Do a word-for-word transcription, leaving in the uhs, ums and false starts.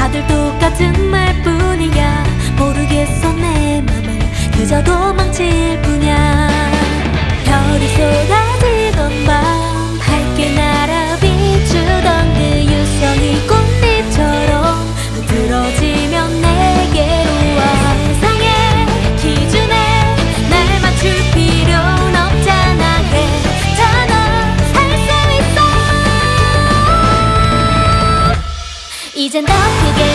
다들 똑같은 말뿐이야. 모르겠어 내 맘을 그저 도망칠 뿐이야. 별이 쏟아지던 밤 밝게 날아 비추던 그 유성이 꽃잎처럼 흐트러지면 내게로 와. 세상의 기준에 날 맞출 필요는 없잖아. 괜찮아 할 수 있어. 이젠 더 크게